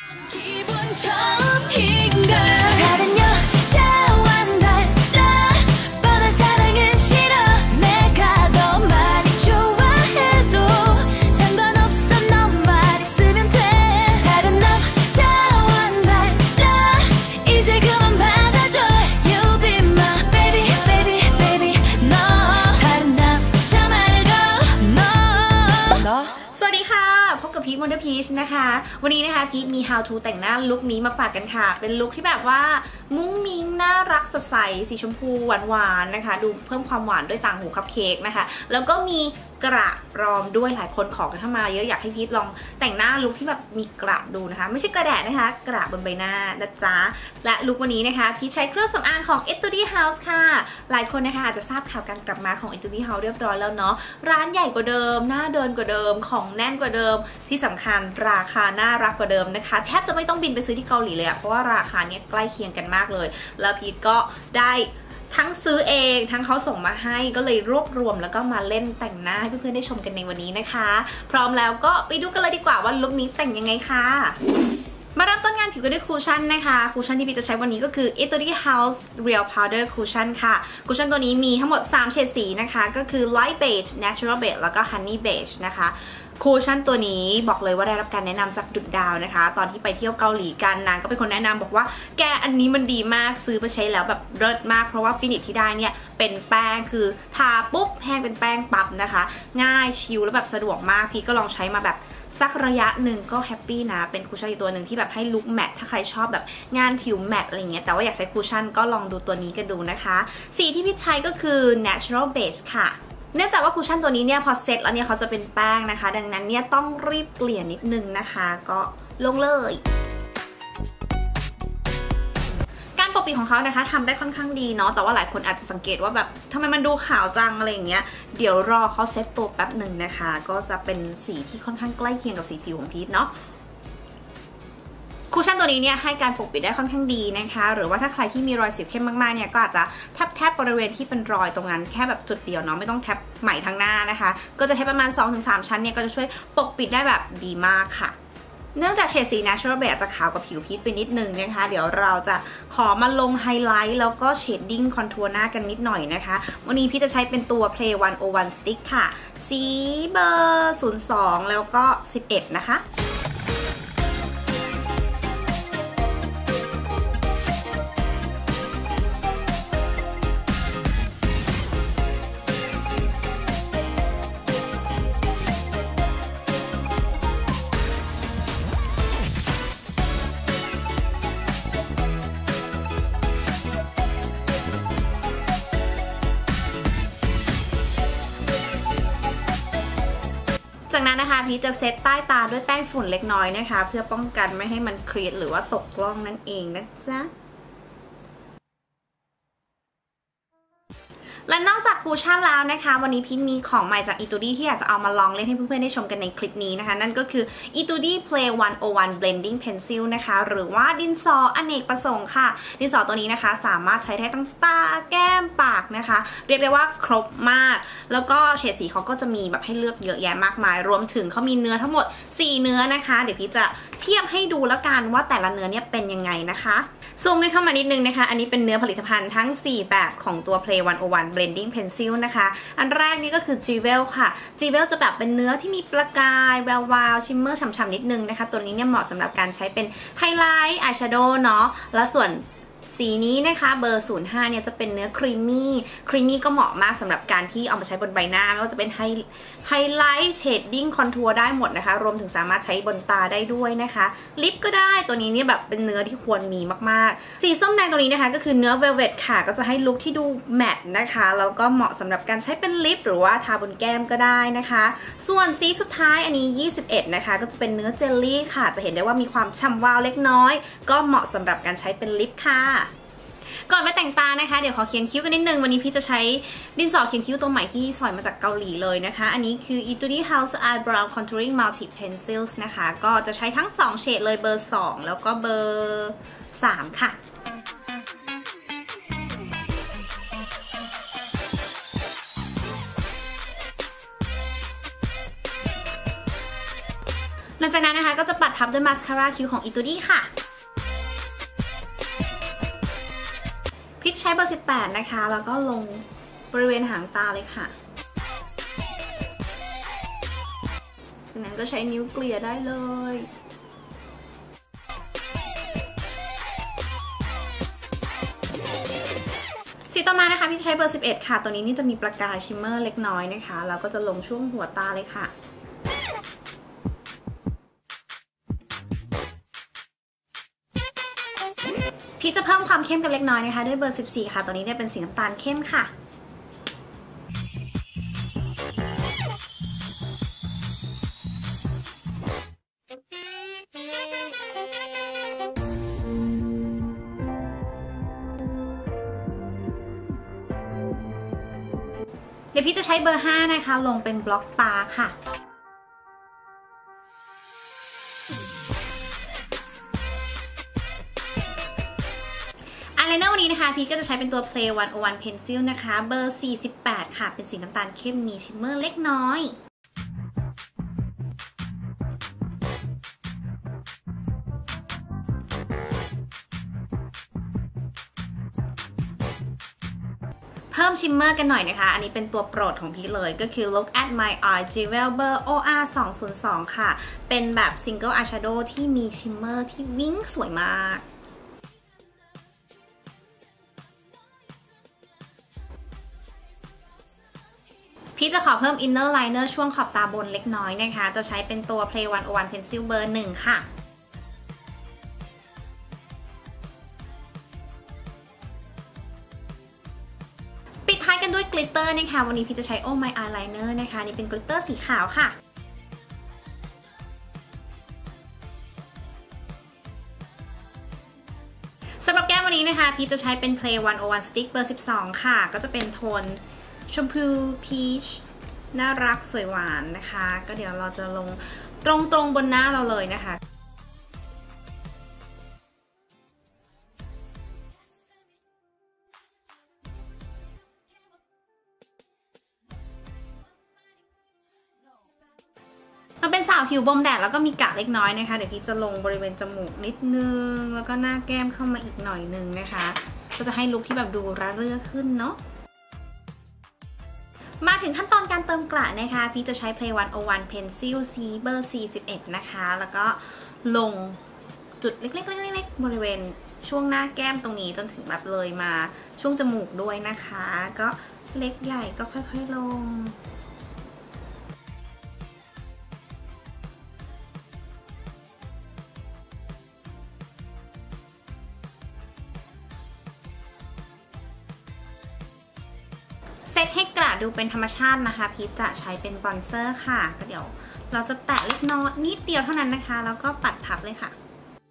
พีชมอนเดอร์พีชนะคะวันนี้นะคะพีชมี how to แต่งหน้าลุคนี้มาฝากกันค่ะเป็นลุคที่แบบว่ามุ้งมิ้งน่ารักสดใสสีชมพูหวานๆนะคะดูเพิ่มความหวานด้วยต่างหูคัพเค้กนะคะแล้วก็มีกระรอมด้วยหลายคนขอกันเข้ามาเยอะอยากให้พีชลองแต่งหน้าลุคที่แบบมีกระดูนะคะไม่ใช่กระแดดนะคะกระบนใบหน้านะจ๊ะและลุควันนี้นะคะพีชใช้เครื่องสำอางของ Etude House ค่ะหลายคนนะคะอาจจะทราบข่าวการกลับมาของ Etude House เรียบร้อยแล้วเนาะร้านใหญ่กว่าเดิมน่าเดินกว่าเดิมของแน่นกว่าเดิมที่สำคัญราคาน่ารักกว่าเดิมนะคะแทบจะไม่ต้องบินไปซื้อที่เกาหลีเลยอะเพราะว่าราคาเนี้ยใกล้เคียงกันมากเลยแล้วพีชก็ได้ทั้งซื้อเองทั้งเขาส่งมาให้ก็เลยรวบรวมแล้วก็มาเล่นแต่งหน้าให้เพื่อนๆได้ชมกันในวันนี้นะคะพร้อมแล้วก็ไปดูกันเลยดีกว่าว่าลุคนี้แต่งยังไงค่ะมาเริ่มต้นงานผิวกันด้วยคูชั่นนะคะคูชั่นที่พี่จะใช้วันนี้ก็คือ Etude House Real Powder Cushion ค่ะคูชั่นตัวนี้มีทั้งหมด3เฉดสีนะคะก็คือ Light Beige Natural Beige แล้วก็ Honey Beige นะคะคูชั่นตัวนี้บอกเลยว่าได้รับการแนะนำจากดุดดาวนะคะตอนที่ไปเที่ยวเกาหลีกันนางก็เป็นคนแนะนำบอกว่าแกอันนี้มันดีมากซื้อไปใช้แล้วแบบเลิศมากเพราะว่าฟินิชที่ได้เนี่ยเป็นแป้งคือทาปุ๊บแห้งเป็นแป้งปั๊บนะคะง่ายชิลแล้วแบบสะดวกมากพี่ก็ลองใช้มาแบบสักระยะหนึ่งก็แฮปปี้นะเป็นคูชั่นอีกตัวหนึ่งที่แบบให้ลุคแมทถ้าใครชอบแบบงานผิวแมทอะไรเงี้ยแต่ว่าอยากใช้คูชั่นก็ลองดูตัวนี้กันดูนะคะสีที่พี่ใช้ก็คือ Natural Beige ค่ะเนื่องจากว่าคูชั่นตัวนี้เนี่ยพอเซ็ตแล้วเนี่ยเขาจะเป็นแป้งนะคะดังนั้นเนี่ยต้องรีบเกลี่ยนิดนึงนะคะก็ลงเลยการปกปิดของเขานะคะทำได้ค่อนข้างดีเนาะแต่ว่าหลายคนอาจจะสังเกตว่าแบบทำไมมันดูขาวจังอะไรอย่างเงี้ยเดี๋ยวรอเขาเซ็ตตัวแป๊บหนึ่งนะคะก็จะเป็นสีที่ค่อนข้างใกล้เคียงกับสีผิวของพีทเนาะคูชั่นตัวนี้เนี่ยให้การปกปิดได้ค่อนข้างดีนะคะหรือว่าถ้าใครที่มีรอยสิวเข้มมากๆเนี่ยก็อาจจะแทบบริเวณที่เป็นรอยตรงนั้นแค่แบบจุดเดียวเนาะไม่ต้องแทบใหม่ทั้งหน้านะคะก็จะใช้ประมาณ 2-3 ชั้นเนี่ยก็จะช่วยปกปิดได้แบบดีมากค่ะเนื่องจากเฉดสี Natural Beige จะขาวกับผิวพีชไปนิดนึงนะคะเดี๋ยวเราจะขอมาลงไฮไลท์แล้วก็เชดดิ้งคอนทัวร์หน้ากันนิดหน่อยนะคะวันนี้พี่จะใช้เป็นตัว Play 101 Stick ค่ะสีเบอร์02แล้วก็11นะคะจากนั้นนะคะพีชจะเซตใต้ตาด้วยแป้งฝุ่นเล็กน้อยนะคะเพื่อป้องกันไม่ให้มันเครียดหรือว่าตกกล้องนั่นเองนะจ๊ะและนอกจากคูชั่นแล้วนะคะวันนี้พีชมีของใหม่จาก Etude ที่อยากจะเอามาลองเล่นให้เพื่อนๆได้ชมกันในคลิปนี้นะคะนั่นก็คือ Etude Play 101 Blending Pencil นะคะหรือว่าดินสออเนกประสงค์ค่ะดินสอตัวนี้นะคะสามารถใช้ได้ทั้งตาแก้มปากนะคะเรียกได้ว่าครบมากแล้วก็เฉดสีเขาก็จะมีแบบให้เลือกเยอะแยะมากมายรวมถึงเขามีเนื้อทั้งหมด4เนื้อนะคะเดี๋ยวพีชจะเทียบให้ดูแล้วกันว่าแต่ละเนื้อเนี่ยเป็นยังไงนะคะซูมกันเข้ามานิดนึงนะคะอันนี้เป็นเนื้อผลิตภัณฑ์ทั้ง4แบบของตัว Play 101 Blending Pencil นะคะอันแรกนี่ก็คือ Jewel ค่ะ Jewel จะแบบเป็นเนื้อที่มีประกายแวววาวชิมเมอร์ฉ่ำๆนิดนึงนะคะตัวนี้เนี่ยเหมาะสำหรับการใช้เป็นไฮไลท์อายแชโดว์เนาะแล้วส่วนสีนี้นะคะเบอร์05เนี่ยจะเป็นเนื้อครีมมี่ก็เหมาะมากสำหรับการที่เอามาใช้บนใบหน้าไม่ว่าจะเป็นไฮไลท์เชดดิ้งคอนทัวร์ได้หมดนะคะรวมถึงสามารถใช้บนตาได้ด้วยนะคะลิปก็ได้ตัวนี้เนี่ยแบบเป็นเนื้อที่ควรมีมากๆสีส้มแดงตัวนี้นะคะก็คือเนื้อเวลเวตค่ะก็จะให้ลุคที่ดูแมตต์นะคะแล้วก็เหมาะสำหรับการใช้เป็นลิปหรือว่าทาบนแก้มก็ได้นะคะส่วนสีสุดท้ายอันนี้21นะคะก็จะเป็นเนื้อเจลลี่ค่ะจะเห็นได้ว่ามีความฉ่ำวาวเล็กน้อยก็เหมาะสำหรับการใช้เป็นลิปค่ะก่อนไปแต่งตานะคะเดี๋ยวขอเขียนคิ้วกันนิดนึงวันนี้พี่จะใช้ดินสอเขียนคิ้วตัวใหม่ที่สอยมาจากเกาหลีเลยนะคะอันนี้คือ Etude House Eyebrow Contouring Multi Pencils นะคะก็จะใช้ทั้ง2เฉดเลยเบอร์2แล้วก็เบอร์3ค่ะหลังจากนั้นนะคะก็จะปัดทับด้วยมาสคาร่าคิ้วของอิตูดี้ค่ะพีชใช้เบอร์18นะคะแล้วก็ลงบริเวณหางตาเลยค่ะจากนั้นก็ใช้นิ้วเกลี่ยได้เลยสีต่อมานะคะพี่ใช้เบอร์11ค่ะตัวนี้นี่จะมีประกายชิมเมอร์เล็กน้อยนะคะแล้วก็จะลงช่วงหัวตาเลยค่ะพี่จะเพิ่มความเข้มกันเล็กน้อยนะคะด้วยเบอร์14ค่ะตัวนี้เนี่ยเป็นสีน้ำตาลเข้มค่ะเดี๋ยวพี่จะใช้เบอร์5นะคะลงเป็นบล็อกตาค่ะอายไลเนอร์วันนี้นะคะพี่ก็จะใช้เป็นตัว Play 101 Pencil นะคะเบอร์48ค่ะเป็นสีน้ำตาลเข้มมีชิมเมอร์เล็กน้อยเพิ่มชิมเมอร์กันหน่อยนะคะอันนี้เป็นตัวโปรดของพี่เลยก็คือ Look at my eye Jewel เบอร์ OR 202ค่ะเป็นแบบ Single Eyeshadow ที่มีชิมเมอร์ที่วิ้งสวยมากพี่จะขอเพิ่ม Inner Liner ช่วงขอบตาบนเล็กน้อยนะคะจะใช้เป็นตัว Play 101 Pencil เบอร์1ค่ะปิดท้ายกันด้วยกลิตเตอร์นะคะวันนี้พี่จะใช้ Oh My Eyeliner นะคะนี่เป็นกลิตเตอร์สีขาวค่ะสำหรับแก้มวันนี้นะคะพี่จะใช้เป็น Play 101 Stick เบอร์12ค่ะก็จะเป็นโทนชมพูพีชน่ารักสวยหวานนะคะก็เดี๋ยวเราจะลงตรงบนหน้าเราเลยนะคะมันเป็นสาวผิวบมแดดแล้วก็มีกะเล็กน้อยนะคะเดี๋ยวพี่จะลงบริเวณจมูกนิดนึงแล้วก็หน้าแก้มเข้ามาอีกหน่อยนึงนะคะก็จะให้ลุคที่แบบดูระเรื่อขึ้นเนาะมาถึงขั้นตอนการเติมกระนะคะพี่จะใช้ Play 101 Pencil C เบอร์41นะคะแล้วก็ลงจุดเล็กๆบริเวณช่วงหน้าแก้มตรงนี้จนถึงแบบเลยมาช่วงจมูกด้วยนะคะก็เล็กใหญ่ก็ค่อยๆลงเซตให้กระดูเป็นธรรมชาตินะคะพีชจะใช้เป็นบรอนเซอร์ค่ะก็เดี๋ยวเราจะแตะเล็กน้อยนิดเดียวเท่านั้นนะคะแล้วก็ปัดทับเลยค่ะ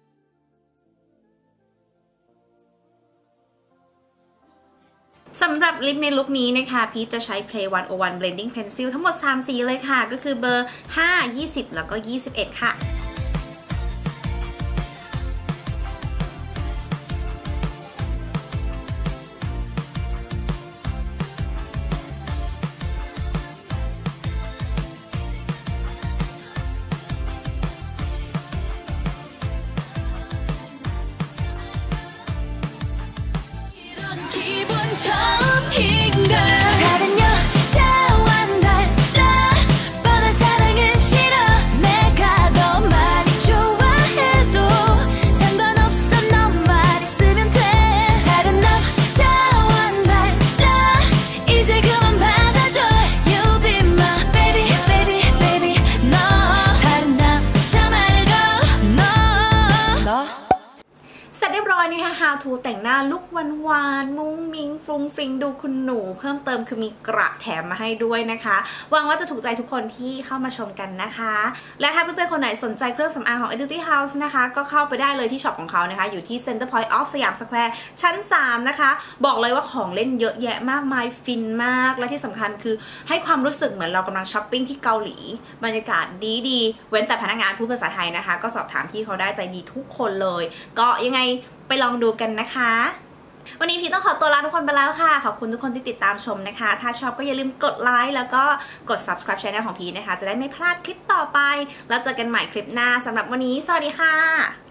สำหรับลิปในลุคนี้นะคะพีชจะใช้ Play 101 Blending Pencil ทั้งหมด3สีเลยค่ะก็คือเบอร์5 20แล้วก็21ค่ะHow to แต่งหน้าลุคหวานๆมุ้งมิ้งฟรุ้งฟริ้งดูคุณหนูเพิ่มเติมคือมีกระแถมมาให้ด้วยนะคะหวังว่าจะถูกใจทุกคนที่เข้ามาชมกันนะคะและถ้าเพื่อนๆคนไหนสนใจเครื่องสำอางของ Etude House นะคะก็เข้าไปได้เลยที่ช็อปของเขานะคะอยู่ที่ Center Point of สยามสแควร์ชั้น3นะคะบอกเลยว่าของเล่นเยอะแยะมากมายฟินมากและที่สำคัญคือให้ความรู้สึกเหมือนเรากำลังช้อปปิ้งที่เกาหลีบรรยากาศดีๆเว้นแต่พนักงานพูดภาษาไทยนะคะก็สอบถามพี่เขาได้ใจดีทุกคนเลยก็ยังไงไปลองดูกันนะคะวันนี้พีต้องขอตัวลาทุกคนไปแล้วค่ะขอบคุณทุกคนที่ติดตามชมนะคะถ้าชอบก็อย่าลืมกดไลค์แล้วก็กด subscribe channel ของพีนะคะจะได้ไม่พลาดคลิปต่อไปแล้วเจอกันใหม่คลิปหน้าสำหรับวันนี้สวัสดีค่ะ